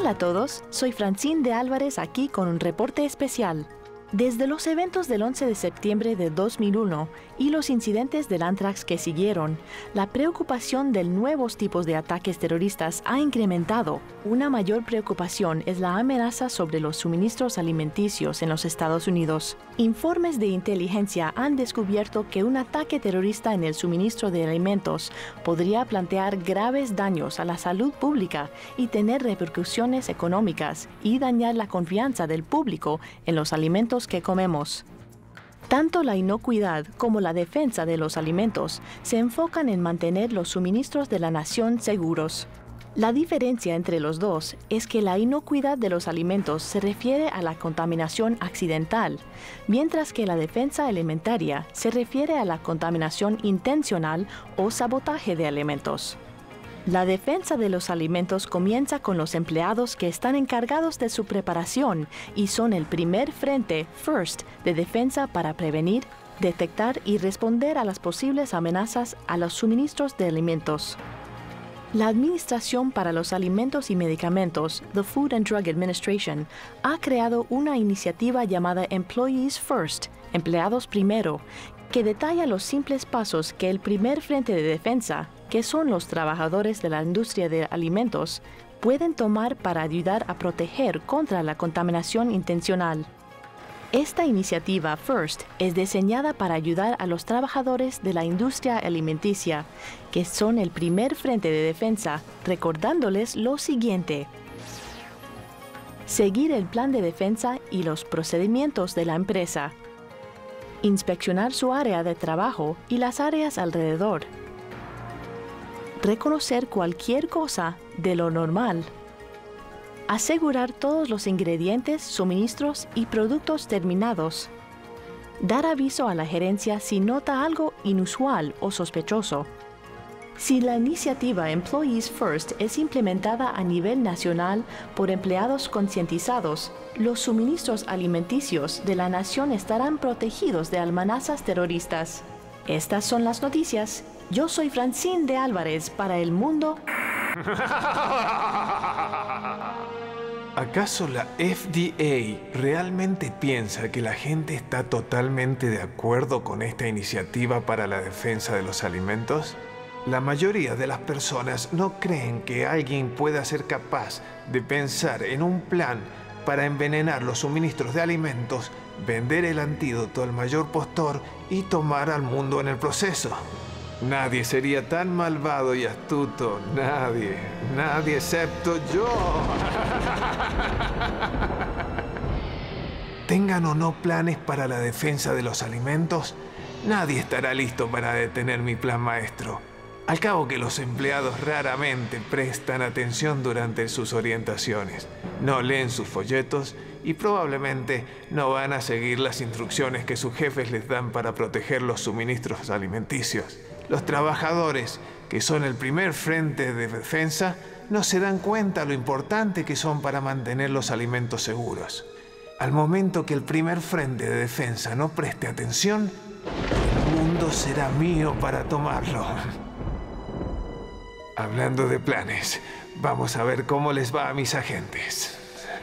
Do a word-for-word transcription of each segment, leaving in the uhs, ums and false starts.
Hola a todos, soy Francine de Álvarez aquí con un reporte especial. Desde los eventos del once de septiembre de dos mil uno y los incidentes del Anthrax que siguieron, la preocupación de nuevos tipos de ataques terroristas ha incrementado. Una mayor preocupación es la amenaza sobre los suministros alimenticios en los Estados Unidos. Informes de inteligencia han descubierto que un ataque terrorista en el suministro de alimentos podría plantear graves daños a la salud pública y tener repercusiones económicas y dañar la confianza del público en los alimentos que comemos. Tanto la inocuidad como la defensa de los alimentos se enfocan en mantener los suministros de la nación seguros. La diferencia entre los dos es que la inocuidad de los alimentos se refiere a la contaminación accidental, mientras que la defensa alimentaria se refiere a la contaminación intencional o sabotaje de alimentos. La defensa de los alimentos comienza con los empleados que están encargados de su preparación y son el primer frente, FIRST, de defensa para prevenir, detectar y responder a las posibles amenazas a los suministros de alimentos. La Administración para los Alimentos y Medicamentos, the Food and Drug Administration, ha creado una iniciativa llamada Employees First, Empleados Primero, que detalla los simples pasos que el primer frente de defensa, que son los trabajadores de la industria de alimentos, pueden tomar para ayudar a proteger contra la contaminación intencional. Esta iniciativa FIRST es diseñada para ayudar a los trabajadores de la industria alimenticia, que son el primer frente de defensa, recordándoles lo siguiente: seguir el plan de defensa y los procedimientos de la empresa, inspeccionar su área de trabajo y las áreas alrededor, reconocer cualquier cosa de lo normal, asegurar todos los ingredientes, suministros y productos terminados, dar aviso a la gerencia si nota algo inusual o sospechoso. Si la iniciativa Employees First es implementada a nivel nacional por empleados concientizados, los suministros alimenticios de la nación estarán protegidos de amenazas terroristas. Estas son las noticias. Yo soy Francine de Álvarez para El Mundo. ¿Acaso la F D A realmente piensa que la gente está totalmente de acuerdo con esta iniciativa para la defensa de los alimentos? La mayoría de las personas no creen que alguien pueda ser capaz de pensar en un plan para envenenar los suministros de alimentos, vender el antídoto al mayor postor y tomar al mundo en el proceso. Nadie sería tan malvado y astuto, nadie, nadie excepto yo. Tengan o no planes para la defensa de los alimentos, nadie estará listo para detener mi plan maestro. Al cabo que los empleados raramente prestan atención durante sus orientaciones, no leen sus folletos y probablemente no van a seguir las instrucciones que sus jefes les dan para proteger los suministros alimenticios. Los trabajadores, que son el primer frente de defensa, no se dan cuenta lo importante que son para mantener los alimentos seguros. Al momento que el primer frente de defensa no preste atención, el mundo será mío para tomarlo. Hablando de planes, vamos a ver cómo les va a mis agentes.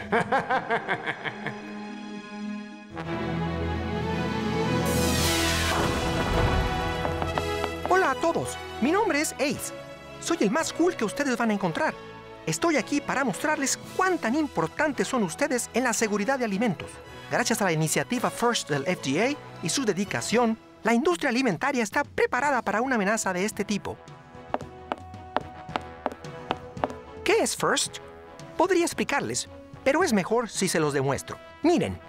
Hola a todos, mi nombre es Ace. Soy el más cool que ustedes van a encontrar. Estoy aquí para mostrarles cuán tan importantes son ustedes en la seguridad de alimentos. Gracias a la iniciativa FIRST del F D A y su dedicación, la industria alimentaria está preparada para una amenaza de este tipo. ¿Qué es FIRST? Podría explicarles, pero es mejor si se los demuestro. Miren.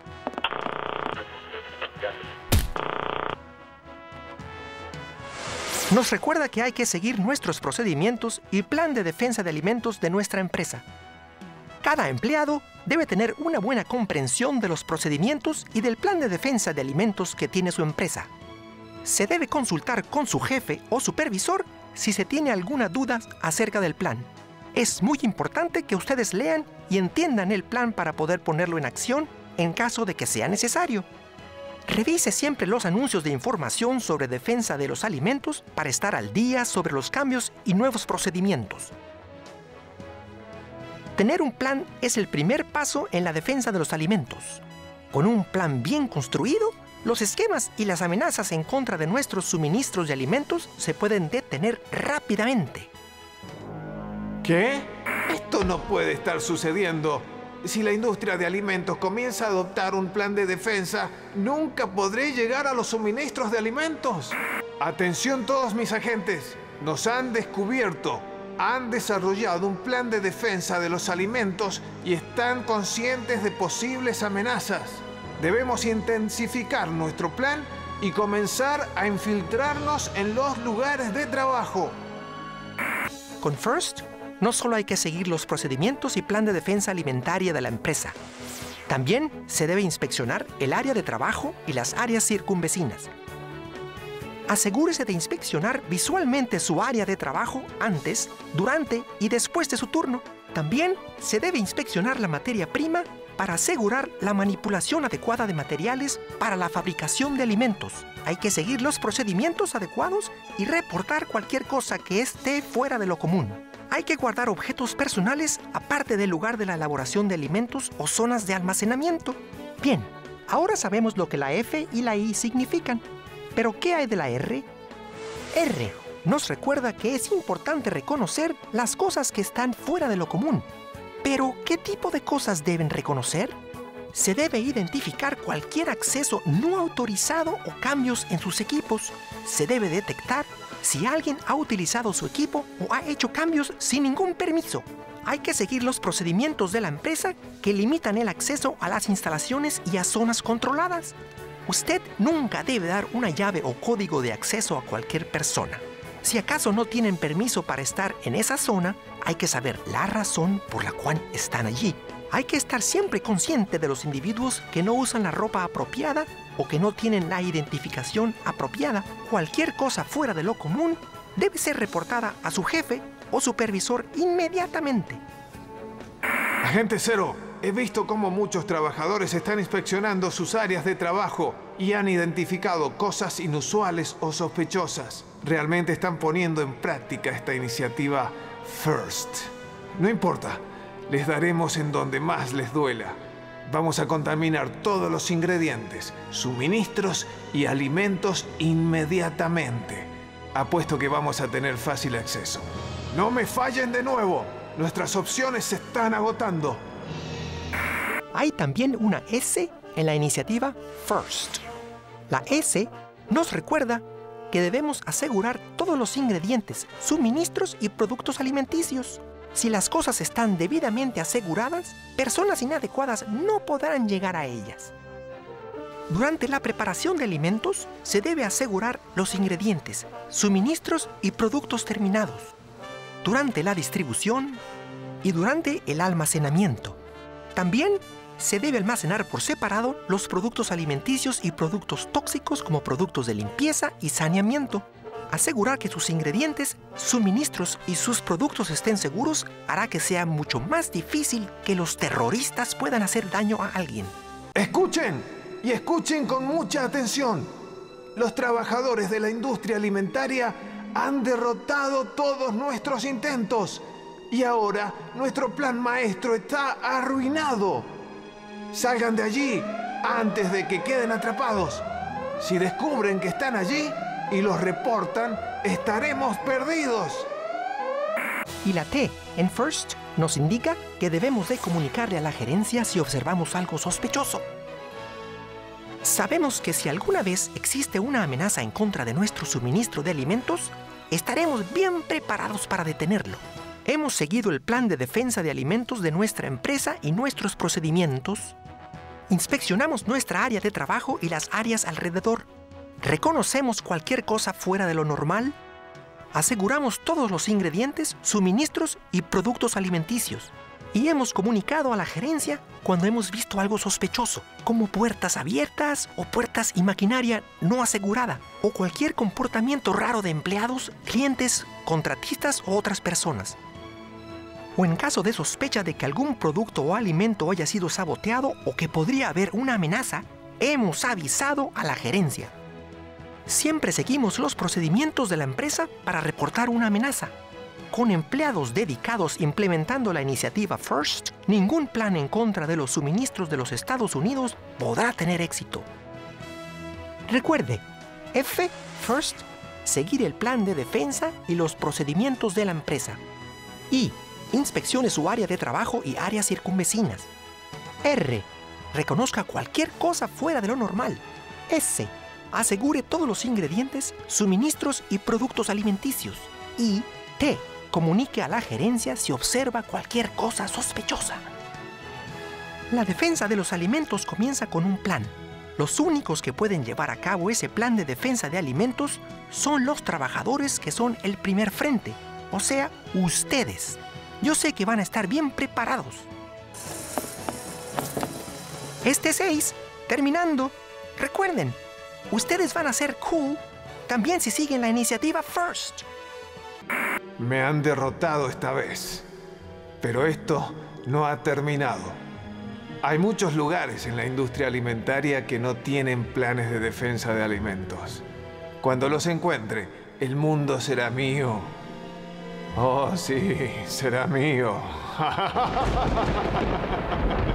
Nos recuerda que hay que seguir nuestros procedimientos y plan de defensa de alimentos de nuestra empresa. Cada empleado debe tener una buena comprensión de los procedimientos y del plan de defensa de alimentos que tiene su empresa. Se debe consultar con su jefe o supervisor si se tiene alguna duda acerca del plan. Es muy importante que ustedes lean y entiendan el plan para poder ponerlo en acción en caso de que sea necesario. Revise siempre los anuncios de información sobre defensa de los alimentos para estar al día sobre los cambios y nuevos procedimientos. Tener un plan es el primer paso en la defensa de los alimentos. Con un plan bien construido, los esquemas y las amenazas en contra de nuestros suministros de alimentos se pueden detener rápidamente. ¿Qué? Esto no puede estar sucediendo. Si la industria de alimentos comienza a adoptar un plan de defensa, nunca podré llegar a los suministros de alimentos. Atención todos mis agentes. Nos han descubierto. Han desarrollado un plan de defensa de los alimentos y están conscientes de posibles amenazas. Debemos intensificar nuestro plan y comenzar a infiltrarnos en los lugares de trabajo. Con FIRST, no solo hay que seguir los procedimientos y plan de defensa alimentaria de la empresa. También se debe inspeccionar el área de trabajo y las áreas circunvecinas. Asegúrese de inspeccionar visualmente su área de trabajo antes, durante y después de su turno. También se debe inspeccionar la materia prima para asegurar la manipulación adecuada de materiales para la fabricación de alimentos. Hay que seguir los procedimientos adecuados y reportar cualquier cosa que esté fuera de lo común. Hay que guardar objetos personales aparte del lugar de la elaboración de alimentos o zonas de almacenamiento. Bien, ahora sabemos lo que la F y la I significan. ¿Pero qué hay de la R? R nos recuerda que es importante reconocer las cosas que están fuera de lo común. ¿Pero qué tipo de cosas deben reconocer? Se debe identificar cualquier acceso no autorizado o cambios en sus equipos. Se debe detectar si alguien ha utilizado su equipo o ha hecho cambios sin ningún permiso. Hay que seguir los procedimientos de la empresa que limitan el acceso a las instalaciones y a zonas controladas. Usted nunca debe dar una llave o código de acceso a cualquier persona. Si acaso no tienen permiso para estar en esa zona, hay que saber la razón por la cual están allí. Hay que estar siempre consciente de los individuos que no usan la ropa apropiada o que no tienen la identificación apropiada. Cualquier cosa fuera de lo común debe ser reportada a su jefe o supervisor inmediatamente. Agente Cero, he visto cómo muchos trabajadores están inspeccionando sus áreas de trabajo y han identificado cosas inusuales o sospechosas. Realmente están poniendo en práctica esta iniciativa FIRST. No importa, les daremos en donde más les duela. Vamos a contaminar todos los ingredientes, suministros y alimentos inmediatamente. Apuesto que vamos a tener fácil acceso. ¡No me fallen de nuevo! Nuestras opciones se están agotando. Hay también una S en la iniciativa FIRST. La S nos recuerda que debemos asegurar todos los ingredientes, suministros y productos alimenticios. Si las cosas están debidamente aseguradas, personas inadecuadas no podrán llegar a ellas. Durante la preparación de alimentos, se debe asegurar los ingredientes, suministros y productos terminados. Durante la distribución y durante el almacenamiento. También se debe almacenar por separado los productos alimenticios y productos tóxicos como productos de limpieza y saneamiento. Asegurar que sus ingredientes, suministros y sus productos estén seguros hará que sea mucho más difícil que los terroristas puedan hacer daño a alguien. ¡Escuchen! Y escuchen con mucha atención. Los trabajadores de la industria alimentaria han derrotado todos nuestros intentos y ahora nuestro plan maestro está arruinado. Salgan de allí antes de que queden atrapados. Si descubren que están allí y los reportan, estaremos perdidos. Y la T en FIRST nos indica que debemos de comunicarle a la gerencia si observamos algo sospechoso. Sabemos que si alguna vez existe una amenaza en contra de nuestro suministro de alimentos, estaremos bien preparados para detenerlo. Hemos seguido el plan de defensa de alimentos de nuestra empresa y nuestros procedimientos. Inspeccionamos nuestra área de trabajo y las áreas alrededor. Reconocemos cualquier cosa fuera de lo normal. Aseguramos todos los ingredientes, suministros y productos alimenticios. Y hemos comunicado a la gerencia cuando hemos visto algo sospechoso, como puertas abiertas o puertas y maquinaria no asegurada, o cualquier comportamiento raro de empleados, clientes, contratistas o otras personas. O en caso de sospecha de que algún producto o alimento haya sido saboteado o que podría haber una amenaza, hemos avisado a la gerencia. Siempre seguimos los procedimientos de la empresa para reportar una amenaza. Con empleados dedicados implementando la iniciativa FIRST, ningún plan en contra de los suministros de los Estados Unidos podrá tener éxito. Recuerde, F, FIRST, seguir el plan de defensa y los procedimientos de la empresa. I, inspeccione su área de trabajo y áreas circunvecinas. R, reconozca cualquier cosa fuera de lo normal. S, asegure todos los ingredientes, suministros y productos alimenticios. Y T, comunique a la gerencia si observa cualquier cosa sospechosa. La defensa de los alimentos comienza con un plan. Los únicos que pueden llevar a cabo ese plan de defensa de alimentos son los trabajadores que son el primer frente, o sea, ustedes. Yo sé que van a estar bien preparados. Este seis, terminando, recuerden, ustedes van a ser cool también si siguen la iniciativa FIRST. Me han derrotado esta vez, pero esto no ha terminado. Hay muchos lugares en la industria alimentaria que no tienen planes de defensa de alimentos. Cuando los encuentre, el mundo será mío. Oh, sí, será mío.